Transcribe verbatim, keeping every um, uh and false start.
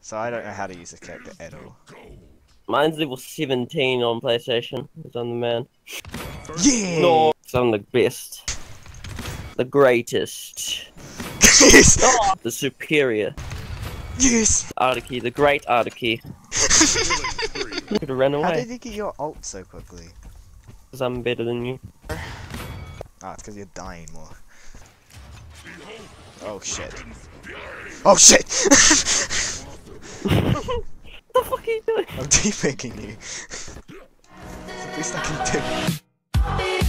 So I don't know how to use this character at all. Mine's level seventeen on PlayStation, because I'm the man. Yeah! No, so I'm the best. The greatest. Yes! Oh, the superior. Yes! Ariki, the great Ariki. You could have ran How away. did you get your ult so quickly? Because I'm better than you. Ah, it's because you're dying more. Oh shit. Oh shit! What the fuck are you doing? I'm deep-faking you. It's the least I can do.